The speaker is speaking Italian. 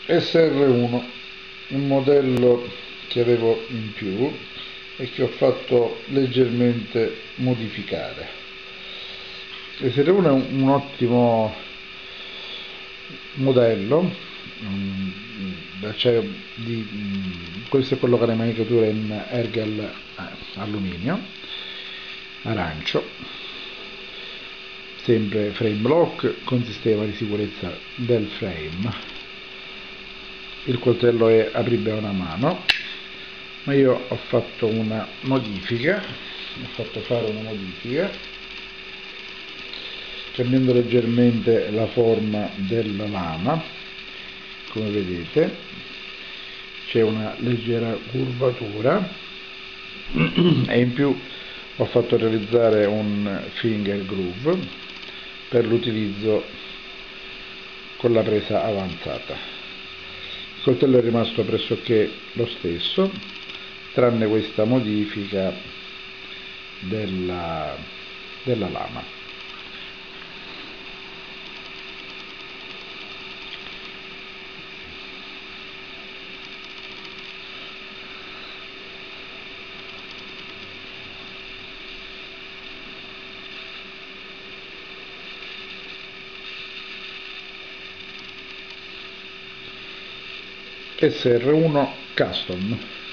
SR1, un modello che avevo in più e che ho fatto leggermente modificare. SR1 è un ottimo modello d'acciaio questo è quello che ha le manicature in Ergel alluminio arancio, sempre frame lock con sistema di sicurezza del frame. Il coltello è apribile a una mano, ma io ho fatto una modifica, cambiando leggermente la forma della lama. Come vedete c'è una leggera curvatura e in più ho fatto realizzare un finger groove per l'utilizzo con la presa avanzata. Il coltello è rimasto pressoché lo stesso, tranne questa modifica della lama. SR1 Custom.